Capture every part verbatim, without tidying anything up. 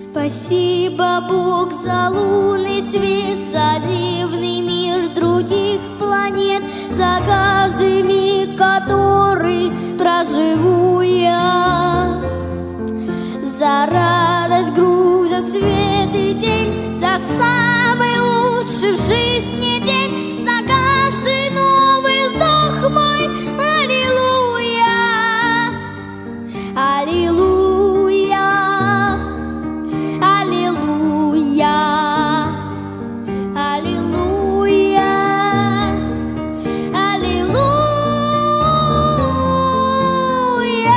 Спасибо, Бог, за лунный свет, за дивный мир других планет, за каждый миг, который проживу я, за радость, грусть, за свет и день, за самый лучший в жизни день, за каждый новый вздох мой. Аллилуйя, аллилуйя, аллилуйя, аллилуйя, аллилуйя.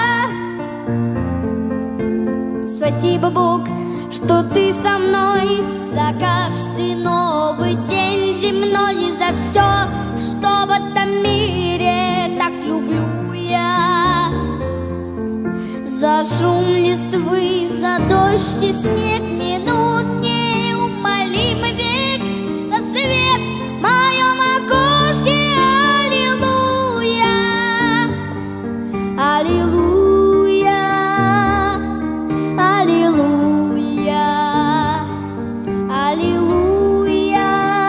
Спасибо, Бог, что Ты со мной, за каждый новый день земной, и за все, что в этом мире так люблю я. За шум листвы, за дождь и снег, минут неумолимый век, за свет в моем окошке. Аллилуйя, аллилуйя, аллилуйя, аллилуйя,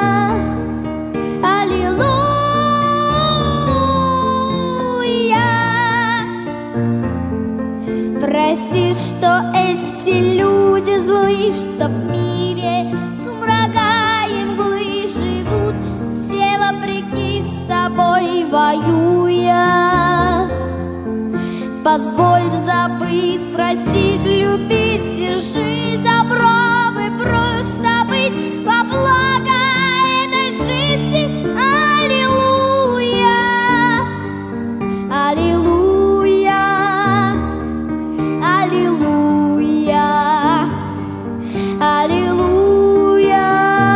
аллилуйя. Прости, что эти люди злы, что в мире сумрака и мглы живут все вопреки с тобой воюя. Позволь забыть, простить, любить и жизнь добром и просто быть во благо этой жизни. Аллилуйя, аллилуйя, аллилуйя, аллилуйя,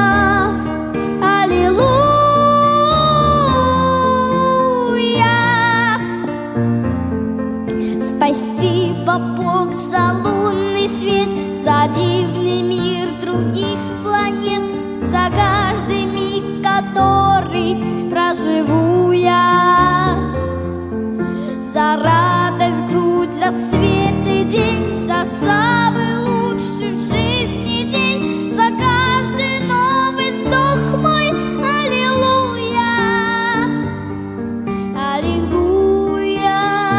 аллилуйя. Спасибо, Бог, за лунный свет, за дивный мир других планет, за каждый миг, который проживу я, за радость, грудь, за свет и день, за самый лучший в жизни день, за каждый новый вздох мой. Аллилуйя, аллилуйя,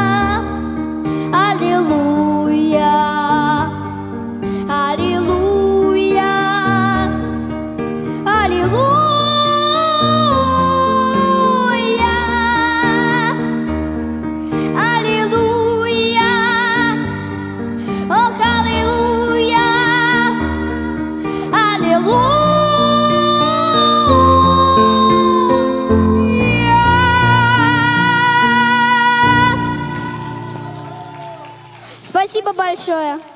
аллилуйя, аллилуйя, аллилуйя, аллилуйя, ох, аллилуйя, аллилуйя. Спасибо большое.